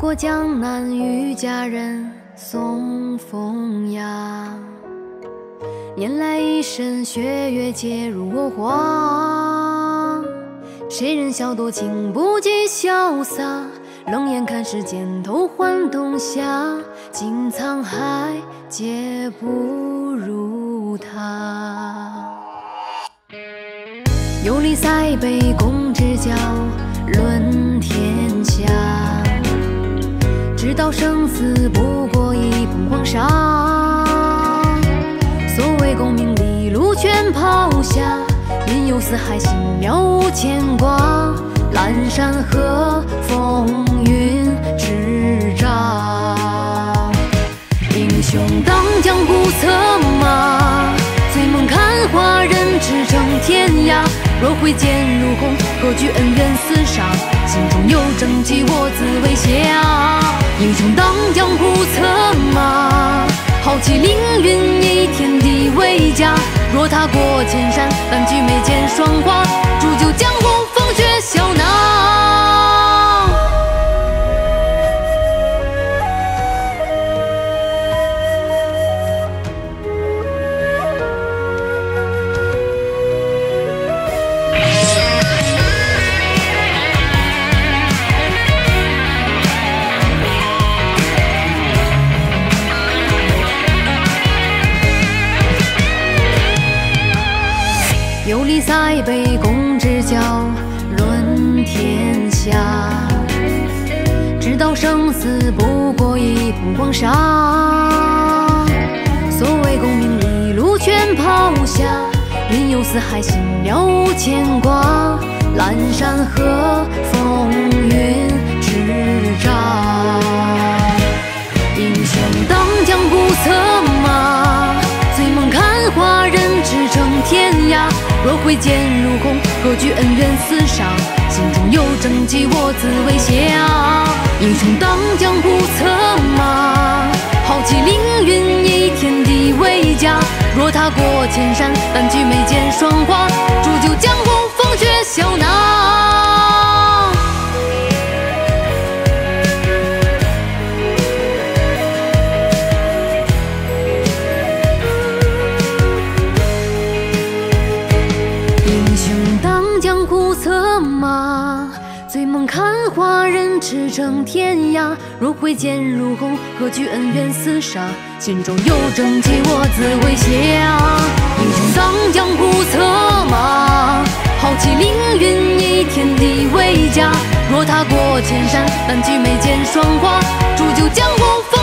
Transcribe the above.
过江南遇佳人送风雅，拈来一身雪月皆如我画。谁人笑多情不及潇洒，冷眼看世间头换冬夏，尽沧海皆不如他。游离塞北共知交，论天下。知道生死不过一捧黄沙，所谓功名利禄全抛下，云游四海心渺无牵挂。阑珊河风云叱咤，英雄当江湖策马，醉梦看花人驰骋天涯。若挥剑如虹，何惧恩怨厮杀？心中有正气，我自为侠。英雄当江湖策马，豪气凌云以天地为家。若踏过千山，但举眉间霜华，铸就江湖风雪笑纳。游离塞北共知交，论天下。知道生死不过一捧黄沙，所谓功名利禄全抛下。云游四海心渺无牵挂，阑珊河风云叱咤。英雄当江湖策马，醉梦看花人驰骋天涯。若挥剑如虹，何惧恩怨厮杀？心中有正气，我自为侠。英雄当江湖策马，豪气凌云以天地为家。若踏过千山，但举眉间霜华，铸就江湖风雪笑纳。江湖策马，醉梦看花人驰骋天涯。若挥剑如虹，何惧恩怨厮杀？心中有正气，我自为侠。英雄当江湖策马，豪气凌云以天地为家。若踏过千山，但举眉间霜华，铸就江湖风